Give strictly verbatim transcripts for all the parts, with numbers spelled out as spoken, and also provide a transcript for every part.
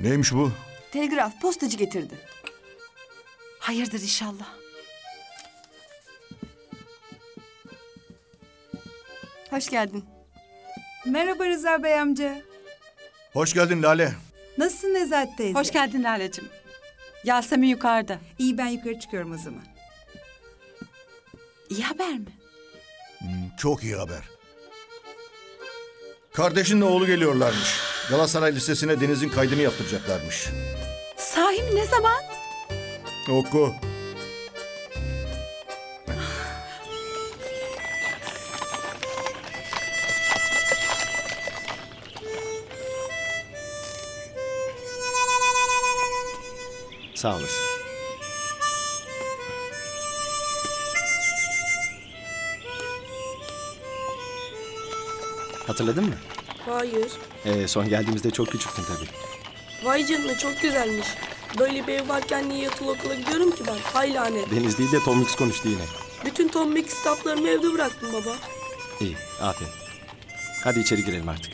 Neymiş bu? Telgraf, postacı getirdi. Hayırdır inşallah. Hoş geldin. Merhaba Rıza Bey amca. Hoş geldin Lale. Nasılsın Nezahat teyze? Hoş geldin Lale'cim. Yasemin yukarıda. İyi, ben yukarı çıkıyorum o zaman. İyi haber mi? Hmm, çok iyi haber. Kardeşinle oğlu geliyorlarmış. Galatasaray Lisesi'ne Deniz'in kaydını yaptıracaklarmış. Sahi mi, ne zaman? Oku. Sağ olasın. Hatırladın mı? Hayır. Ee, son geldiğimizde çok küçüktün tabii. Vay canına, çok güzelmiş. Böyle bir ev varken niye yatılı okula gidiyorum ki ben? Hay lanet. Deniz değil de Tom Mix konuştu yine. Bütün Tom Mix kitaplarımı evde bıraktım baba. İyi, aferin. Hadi içeri girelim artık.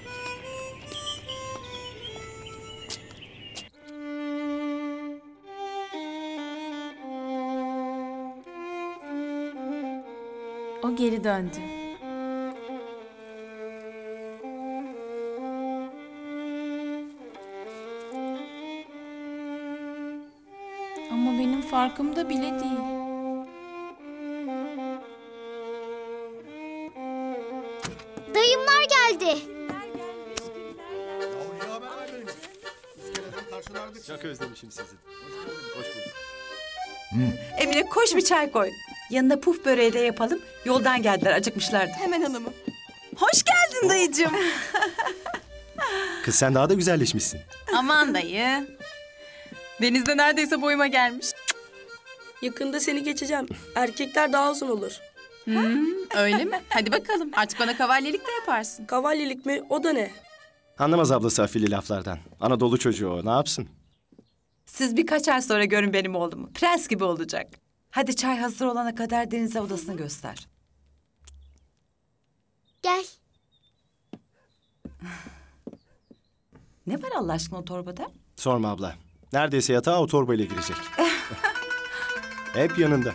O geri döndü. Ama benim farkımda bile değil. Dayımlar geldi. Çok özlemişim sizi. Hoş bulduk. Emine koş bir çay koy. Yanına puf böreği de yapalım. Yoldan geldiler, acıkmışlardı. Hemen hanımım. Hoş geldin dayıcığım. Kız sen daha da güzelleşmişsin. Aman dayı. Denizde neredeyse boyuma gelmiş. Yakında seni geçeceğim. Erkekler daha uzun olur. Hmm, öyle mi? Hadi bakalım. Artık bana kavalyelik de yaparsın. Kavalyelik mi? O da ne? Anlamaz ablası afili laflardan. Anadolu çocuğu o, ne yapsın? Siz birkaç ay sonra görün benim oğlumu. Prens gibi olacak. Hadi çay hazır olana kadar Deniz'e odasını göster. Gel. Ne var Allah aşkına o torbada? Sorma abla. Neredeyse yatağa o torbayla girecek. Hep yanında.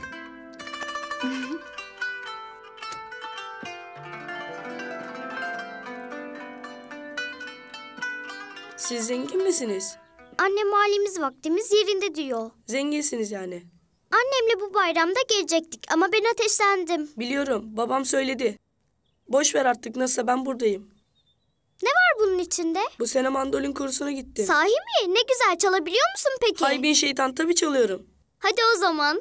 Siz zengin misiniz? Annem halimiz vaktimiz yerinde diyor. Zenginsiniz yani. Annemle bu bayramda gelecektik ama ben ateşlendim. Biliyorum, babam söyledi. Boş ver artık, nasılsa ben buradayım. Ne var bunun içinde? Bu sene mandolin kursuna gittim. Sahi mi? Ne güzel, çalabiliyor musun peki? Hay bin şeytan, tabii çalıyorum. Hadi o zaman.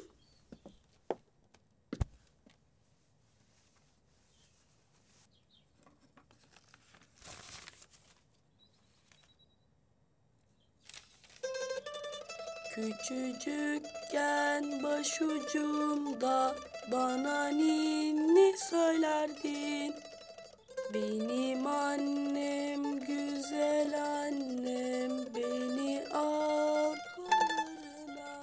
Küçücükken başucumda bana ninni söylerdin. Benim annem, güzel annem, beni al kollarına.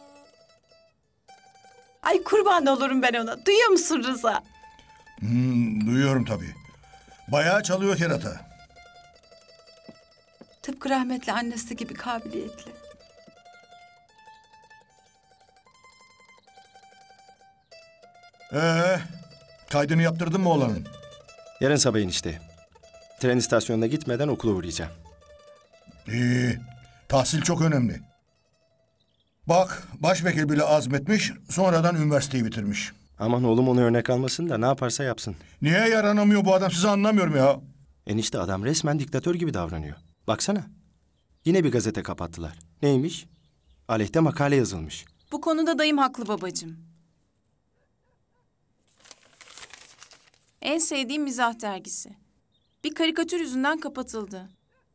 Ay kurban olurum ben ona. Duyuyor musun Rıza? Hmm, duyuyorum tabii. Bayağı çalıyor kerata. Tıpkı rahmetli annesi gibi kabiliyetli. Ee, kaydını yaptırdın mı oğlanın? Yarın sabah enişte. Tren istasyonuna gitmeden okula uğrayacağım. İyi. Tahsil çok önemli. Bak, başvekil bile azmetmiş, sonradan üniversiteyi bitirmiş. Aman oğlum onu örnek almasın da ne yaparsa yapsın. Niye yaranamıyor bu adam, sizi anlamıyorum ya. Enişte adam resmen diktatör gibi davranıyor. Baksana. Yine bir gazete kapattılar. Neymiş? Aleyhte makale yazılmış. Bu konuda dayım haklı babacığım. En sevdiğim mizah dergisi. Bir karikatür yüzünden kapatıldı.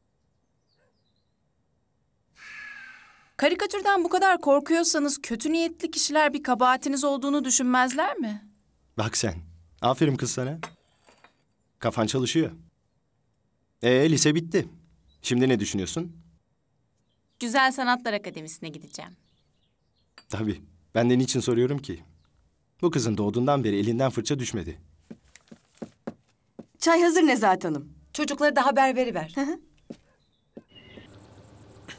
Karikatürden bu kadar korkuyorsanız kötü niyetli kişiler bir kabahatiniz olduğunu düşünmezler mi? Bak sen. Aferin kız sana. Kafan çalışıyor. Ee lise bitti. Şimdi ne düşünüyorsun? Güzel Sanatlar Akademisi'ne gideceğim. Tabii. Ben de niçin soruyorum ki? Bu kızın doğduğundan beri elinden fırça düşmedi. Çay hazır Nezahat Hanım. Çocuklara da haber veriver. Hı hı.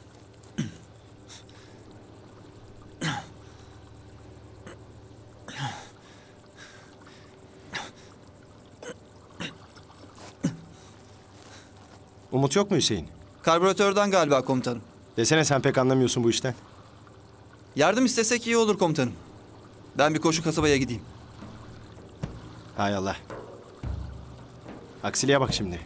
Umut yok mu Hüseyin? Karbüratörden galiba komutanım. Desene sen pek anlamıyorsun bu işten. Yardım istesek iyi olur komutanım. Ben bir koşu kasabaya gideyim. Hay Allah. Aksiliğe bak şimdi.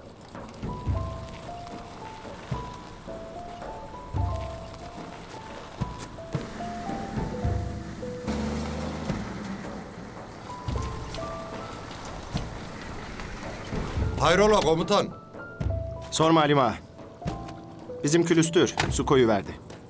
Hayrola komutan? Sorma Halim ağa. Bizim külüstür su koyuverdi.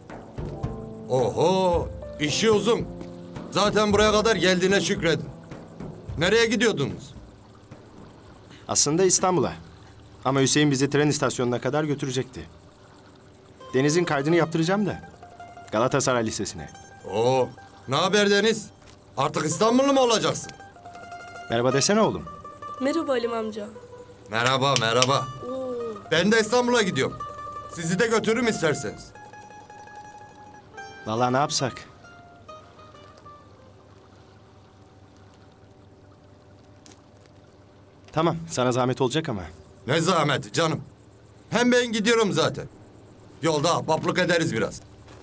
Oho, işi uzun. Zaten buraya kadar geldiğine şükredin. Nereye gidiyordunuz? Aslında İstanbul'a. Ama Hüseyin bizi tren istasyonuna kadar götürecekti. Deniz'in kaydını yaptıracağım da. Galatasaray Lisesi'ne. Oo, ne haber Deniz? Artık İstanbullu mu olacaksın? Merhaba desene oğlum. Merhaba Halim amca. Merhaba, merhaba. Oo. Ben de İstanbul'a gidiyorum. Sizi de götürürüm isterseniz. Vallahi ne yapsak? Tamam, sana zahmet olacak ama. Ne zahmet canım. Hem ben gidiyorum zaten. Yolda ahbaplık ederiz biraz.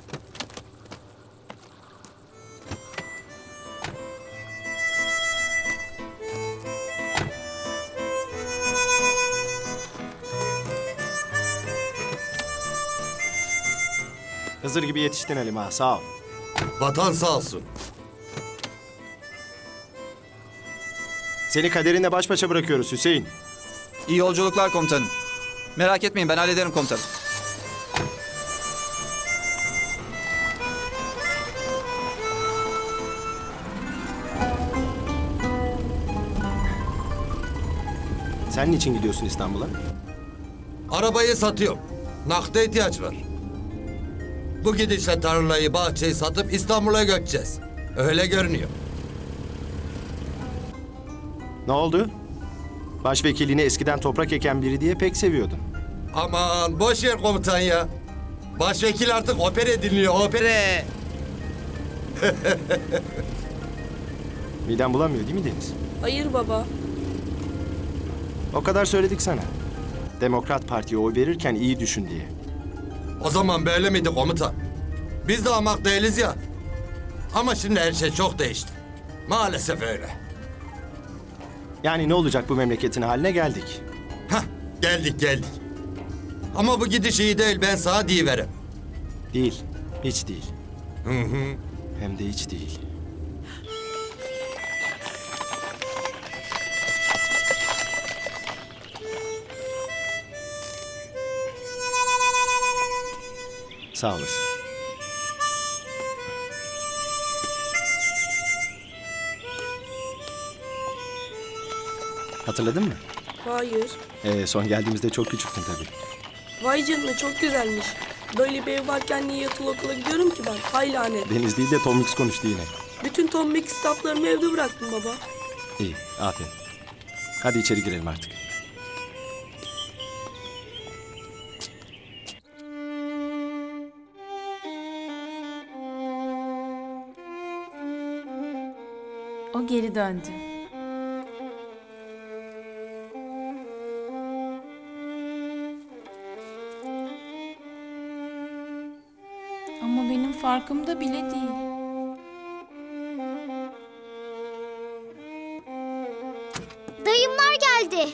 Hızır gibi yetiştin Halim ağa, sağ ol. Vatan sağ olsun. Seni kaderinle baş başa bırakıyoruz Hüseyin. İyi yolculuklar komutanım. Merak etmeyin ben hallederim komutanım. Sen niçin gidiyorsun İstanbul'a? Arabayı satıyorum. Nakde ihtiyaç var. Bu gidişle tarlayı, bahçeyi satıp İstanbul'a göçeceğiz. Öyle görünüyor. Ne oldu? Başvekilini eskiden toprak eken biri diye pek seviyordun. Aman boş ver komutan ya. Başvekil artık opere dinliyor, opere. Miden bulamıyor değil mi Deniz? Hayır baba. O kadar söyledik sana. Demokrat Parti'ye oy verirken iyi düşün diye. O zaman böyle miydi komutan? Biz de amak değiliz ya. Ama şimdi her şey çok değişti. Maalesef öyle. Yani ne olacak bu memleketin haline geldik. Hah, geldik geldik. Ama bu gidiş iyi değil, ben sana diyiverem. Değil, hiç değil. Hı hı. Hem de hiç değil. Sağ olasın. Hatırladın mı? Hayır. Ee, son geldiğimizde çok küçüktün tabii. Vay canına çok güzelmiş. Böyle bir ev varken niye yatılı okula gidiyorum ki ben? Hay lanet. Deniz değil de Tom Mix konuştu yine. Bütün Tom Mix kitaplarımı evde bıraktım baba. İyi, aferin. Hadi içeri girelim artık. O geri döndü. Ama benim farkımda bile değil. Dayımlar geldi.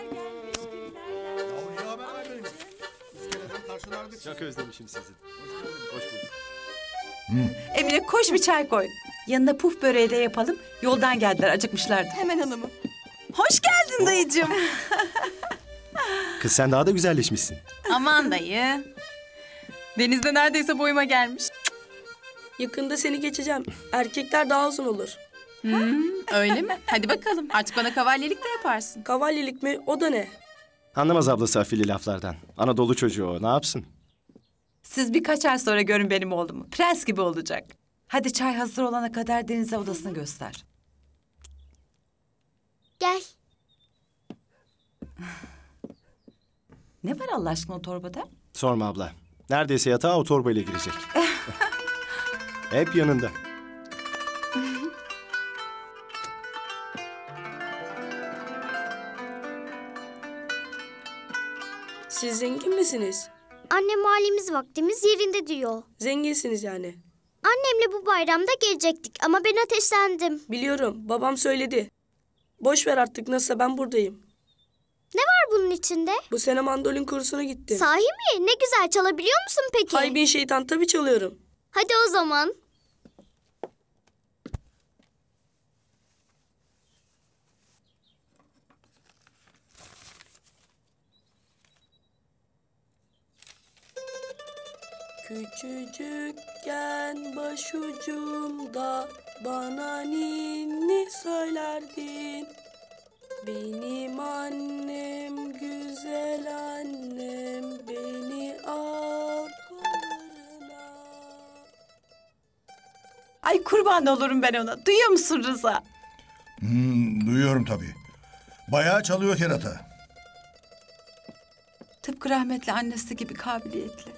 Çok özlemişim sizi. Hoş bulduk. Emine koş bir çay koy. Yanına puf böreği de yapalım. Yoldan geldiler acıkmışlardı. Hemen hanımım. Hoş geldin dayıcığım. Kız sen daha da güzelleşmişsin. Aman dayı. Denizde neredeyse boyuma gelmiş. Yakında seni geçeceğim. Erkekler daha uzun olur. Hmm, öyle mi? Hadi bakalım. Artık bana kavalyelik de yaparsın. Kavalyelik mi? O da ne? Anlamaz ablası afili laflardan. Anadolu çocuğu o, ne yapsın? Siz birkaç ay sonra görün benim oğlumu. Prens gibi olacak. Hadi çay hazır olana kadar Deniz'e odasını göster. Gel. Ne var Allah aşkına o torbada? Sorma abla. Neredeyse yatağa o torbayla girecek. Hep yanında. Siz zengin misiniz? Annem halimiz vaktimiz yerinde diyor. Zenginsiniz yani. Annemle bu bayramda gelecektik ama ben ateşlendim. Biliyorum, babam söyledi. Boş ver artık, nasılsa ben buradayım. Ne var bunun içinde? Bu sene mandolin kursuna gittim. Sahi mi? Ne güzel, çalabiliyor musun peki? Hay bin şeytan, tabii çalıyorum. Hadi o zaman. Küçücükken başucumda bana ninni söylerdin. Benim annem, güzel annem, beni al kollarına. Ay kurban olurum ben ona. Duyuyor musun Rıza? Hmm, duyuyorum tabii. Bayağı çalıyor kerata. Tıpkı rahmetli annesi gibi kabiliyetli.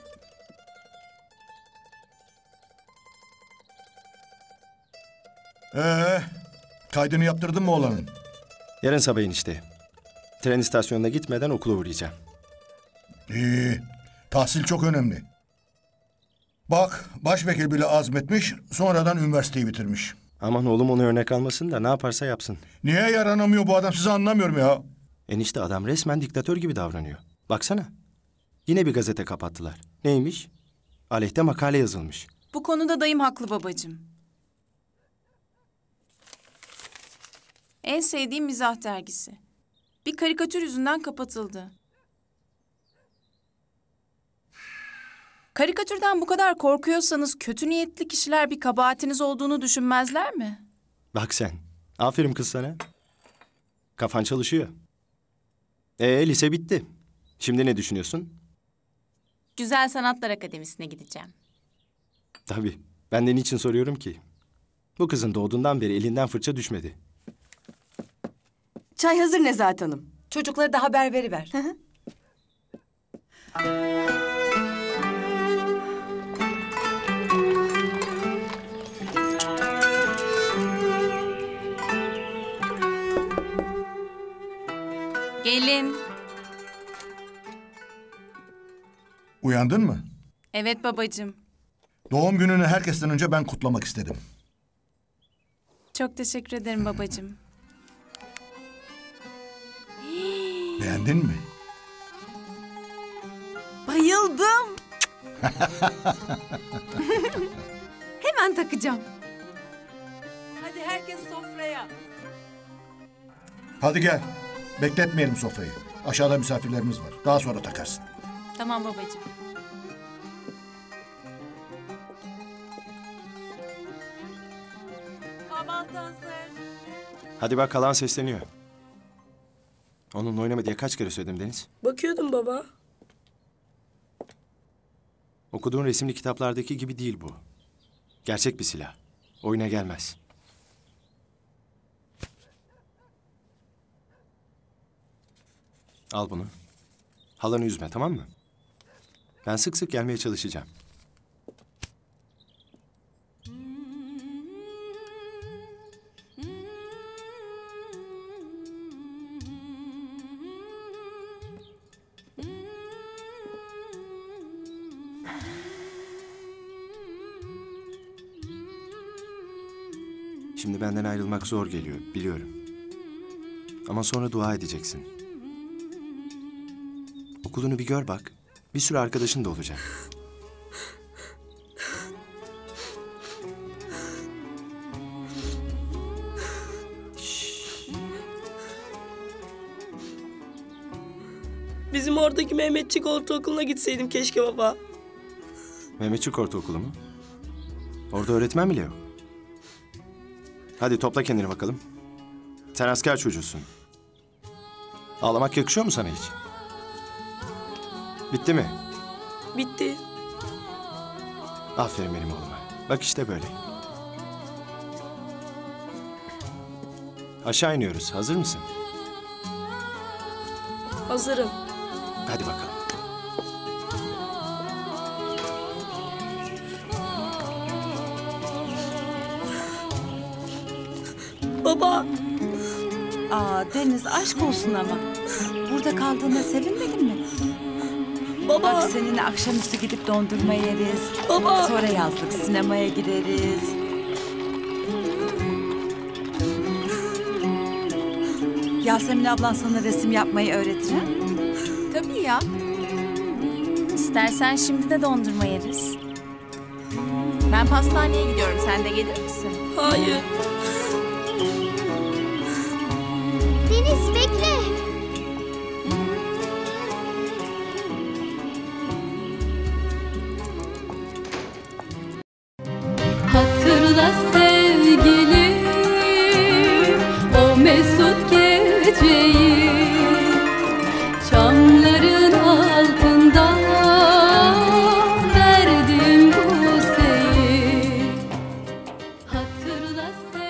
Ee, kaydını yaptırdın mı oğlanın? Yarın sabah enişte. Tren istasyonuna gitmeden okula uğrayacağım. İyi. Tahsil çok önemli. Bak, başvekil bile azmetmiş, sonradan üniversiteyi bitirmiş. Aman oğlum onu örnek almasın da ne yaparsa yapsın. Niye yaranamıyor bu adam, sizi anlamıyorum ya. Enişte adam resmen diktatör gibi davranıyor. Baksana. Yine bir gazete kapattılar. Neymiş? Aleyhte makale yazılmış. Bu konuda dayım haklı babacığım. En sevdiğim mizah dergisi. Bir karikatür yüzünden kapatıldı. Karikatürden bu kadar korkuyorsanız kötü niyetli kişiler bir kabahatiniz olduğunu düşünmezler mi? Bak sen. Aferin kız sana. Kafan çalışıyor. Ee lise bitti. Şimdi ne düşünüyorsun? Güzel Sanatlar Akademisi'ne gideceğim. Tabii. Ben de niçin soruyorum ki? Bu kızın doğduğundan beri elinden fırça düşmedi. Çay hazır Nezahat Hanım. Çocuklara da haber veriver. Hı hı. Gelin. Uyandın mı? Evet babacığım. Doğum gününü herkesten önce ben kutlamak istedim. Çok teşekkür ederim babacığım. Beğendin mi? Bayıldım. Hemen takacağım. Hadi herkes sofraya. Hadi gel. Bekletmeyelim sofrayı. Aşağıda misafirlerimiz var. Daha sonra takarsın. Tamam babacığım. Kahvaltı hazır. Hadi bak kalan sesleniyor. Onunla oynama diye kaç kere söyledim Deniz? Bakıyordum baba. Okuduğun resimli kitaplardaki gibi değil bu. Gerçek bir silah. Oyuna gelmez. Al bunu. Halanı üzme, tamam mı? Ben sık sık gelmeye çalışacağım. Şimdi benden ayrılmak zor geliyor, biliyorum. Ama sonra dua edeceksin. Okulunu bir gör bak. Bir sürü arkadaşın da olacak. Bizim oradaki Mehmetçik Ortaokulu'na gitseydim keşke baba. Mehmetçik Ortaokulu mu? Orada öğretmen bile yok. Hadi topla kendini bakalım. Sen asker çocuğusun. Ağlamak yakışıyor mu sana hiç? Bitti mi? Bitti. Aferin benim oğluma. Bak işte böyle. Aşağı iniyoruz. Hazır mısın? Hazırım. Hadi bakalım. Baba. Aa Deniz aşk olsun ama. Burada kaldığına sevinmedin mi? Baba. Bak seninle akşamüstü gidip dondurma yeriz. Baba. Sonra yazlık sinemaya gideriz. Yasemin ablan sana resim yapmayı öğretir ha? Tabii ya. İstersen şimdi de dondurma yeriz. Ben pastaneye gidiyorum. Sen de gelir misin? Hayır. Deniz bekle. Hatırla sevgilim o mesut geceyi, çamların altında verdim bu seyi. Hatırla sevgilim.